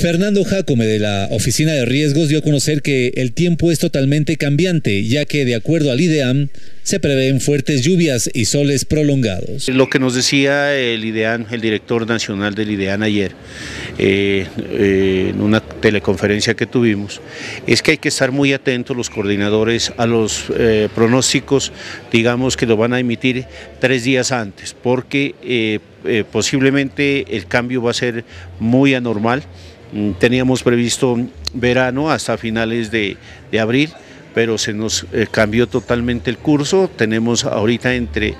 Fernando Jácome de la Oficina de Riesgos dio a conocer que el tiempo es totalmente cambiante, ya que de acuerdo al IDEAM se prevén fuertes lluvias y soles prolongados. Lo que nos decía el IDEAM, el director nacional del IDEAM ayer, en una teleconferencia que tuvimos, es que hay que estar muy atentos los coordinadores a los pronósticos, digamos que lo van a emitir 3 días antes, porque posiblemente el cambio va a ser muy anormal. Teníamos previsto verano hasta finales de abril, pero se nos cambió totalmente el curso. Tenemos ahorita entre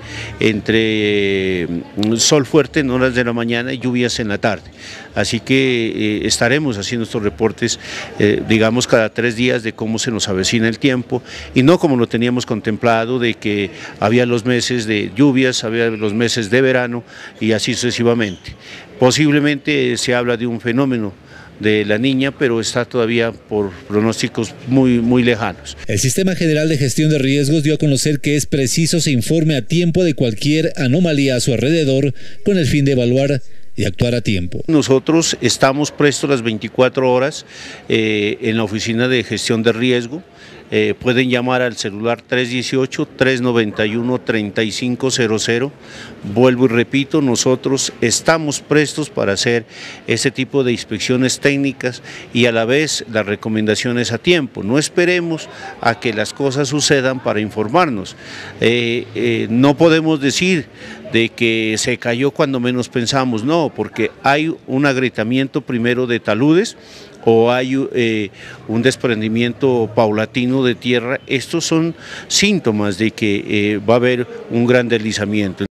sol fuerte en horas de la mañana y lluvias en la tarde. Así que estaremos haciendo estos reportes, digamos, cada 3 días de cómo se nos avecina el tiempo y no como lo teníamos contemplado de que había los meses de lluvias, había los meses de verano y así sucesivamente. Posiblemente se habla de un fenómeno de la Niña, pero está todavía por pronósticos muy lejanos. El Sistema General de Gestión de Riesgos dio a conocer que es preciso se informe a tiempo de cualquier anomalía a su alrededor con el fin de evaluar y actuar a tiempo. Nosotros estamos prestos las 24 horas en la Oficina de Gestión de Riesgo. Pueden llamar al celular 318-391-3500. Vuelvo y repito, nosotros estamos prestos para hacer ese tipo de inspecciones técnicas y a la vez las recomendaciones a tiempo. No esperemos a que las cosas sucedan para informarnos. No podemos decir de que se cayó cuando menos pensamos, no, porque hay un agrietamiento primero de taludes o hay un desprendimiento paulatino de tierra. Estos son síntomas de que va a haber un gran deslizamiento.